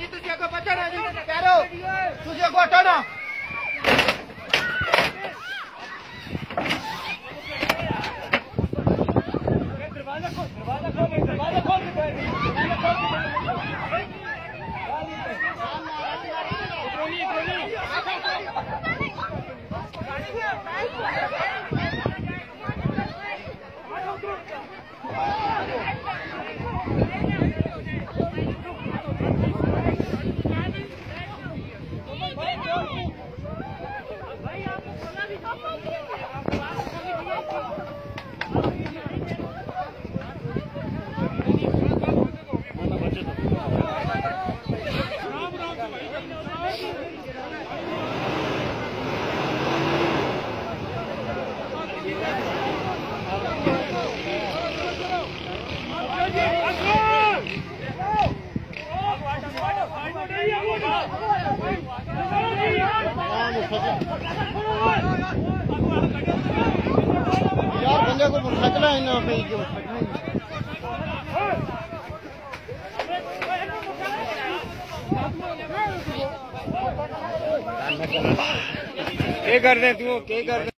जी तुझे अगो बचना जी प्यारो तुझे अगो हटाना यार बंदे को मोटरसाइकिल है ना पे क्या कर रहे तू क्या कर